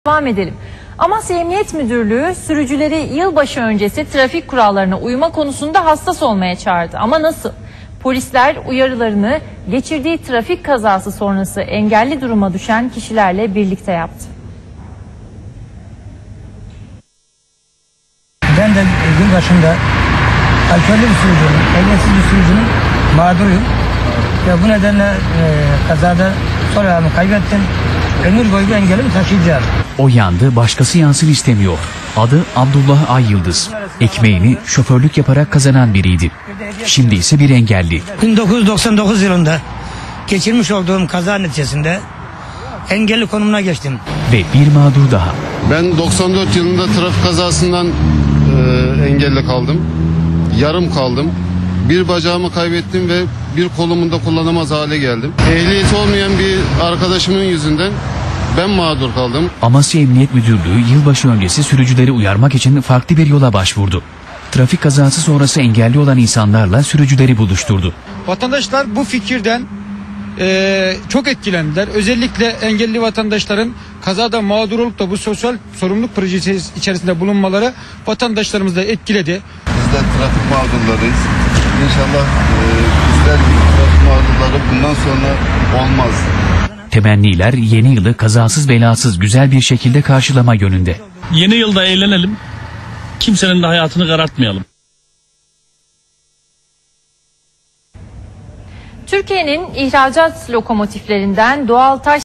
Devam edelim. Amasya Emniyet Müdürlüğü sürücüleri yılbaşı öncesi trafik kurallarına uyma konusunda hassas olmaya çağırdı. Ama nasıl? Polisler uyarılarını geçirdiği trafik kazası sonrası engelli duruma düşen kişilerle birlikte yaptı. Ben de gün başında alkollü bir sürücünün, ehliyetsiz bir sürücünün mağduruyum. Ve bu nedenle kazada sol ayağımı kaybettim. Ömür boyu engelimi taşıyacağım. O yandı, başkası yansın istemiyor. Adı Abdullah Ay Yıldız. Ekmeğini şoförlük yaparak kazanan biriydi. Şimdi ise bir engelli. 1999 yılında geçirmiş olduğum kaza neticesinde engelli konumuna geçtim. Ve bir mağdur daha. Ben 94 yılında trafik kazasından engelli kaldım. Yarım kaldım. Bir bacağımı kaybettim ve bir kolumu da kullanamaz hale geldim. Ehliyeti olmayan bir arkadaşımın yüzünden ben mağdur kaldım. Amasya Emniyet Müdürlüğü yılbaşı öncesi sürücüleri uyarmak için farklı bir yola başvurdu. Trafik kazası sonrası engelli olan insanlarla sürücüleri buluşturdu. Vatandaşlar bu fikirden çok etkilendiler. Özellikle engelli vatandaşların kazada mağdur olup da bu sosyal sorumluluk projesi içerisinde bulunmaları vatandaşlarımızı da etkiledi. Bizler trafik mağdurlarıyız. İnşallah bizler gibi trafik mağdurları bundan sonra olmaz. Temenniler yeni yılı kazasız belasız güzel bir şekilde karşılama yönünde. Yeni yılda eğlenelim. Kimsenin de hayatını karartmayalım. Türkiye'nin ihracat lokomotiflerinden doğal taş